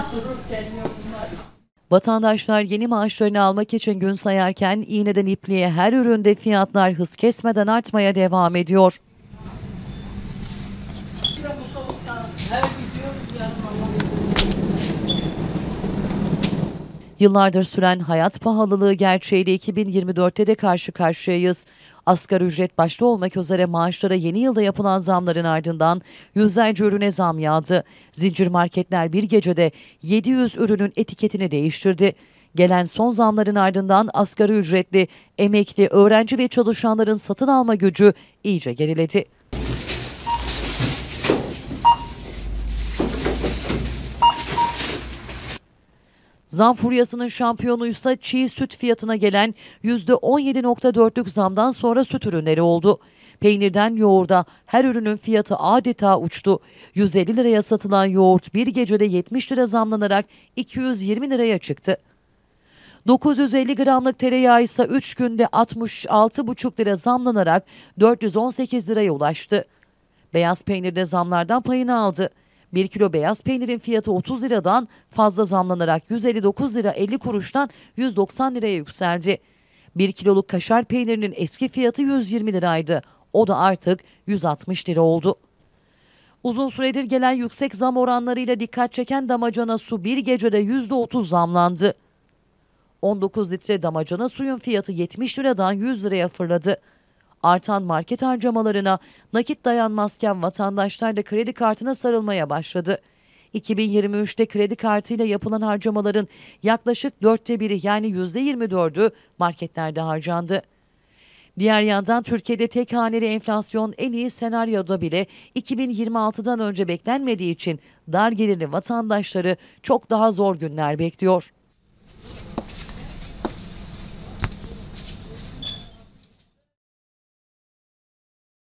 Vatandaşlar yeni maaşlarını almak için gün sayarken iğneden ipliğe her üründe fiyatlar hız kesmeden artmaya devam ediyor. Yıllardır süren hayat pahalılığı gerçeğiyle 2024'te de karşı karşıyayız. Asgari ücret başta olmak üzere maaşlara yeni yılda yapılan zamların ardından yüzlerce ürüne zam yağdı. Zincir marketler bir gecede 700 ürünün etiketini değiştirdi. Gelen son zamların ardından asgari ücretli, emekli, öğrenci ve çalışanların satın alma gücü iyice geriledi. Zam furyasının şampiyonuysa çiğ süt fiyatına gelen %17,4'lük zamdan sonra süt ürünleri oldu. Peynirden yoğurda her ürünün fiyatı adeta uçtu. 150 liraya satılan yoğurt bir gecede 70 lira zamlanarak 220 liraya çıktı. 950 gramlık tereyağı ise 3 günde 66,5 lira zamlanarak 418 liraya ulaştı. Beyaz peynirde zamlardan payını aldı. 1 kilo beyaz peynirin fiyatı 30 liradan fazla zamlanarak 159 lira 50 kuruştan 190 liraya yükseldi. 1 kiloluk kaşar peynirinin eski fiyatı 120 liraydı. O da artık 160 lira oldu. Uzun süredir gelen yüksek zam oranlarıyla dikkat çeken damacana su bir gecede %30 zamlandı. 19 litre damacana suyun fiyatı 70 liradan 100 liraya fırladı. Artan market harcamalarına nakit dayanmazken vatandaşlar da kredi kartına sarılmaya başladı. 2023'te kredi kartıyla yapılan harcamaların yaklaşık 1/4 yani %24'ü marketlerde harcandı. Diğer yandan Türkiye'de tek haneli enflasyon en iyi senaryoda bile 2026'dan önce beklenmediği için dar gelirli vatandaşları çok daha zor günler bekliyor.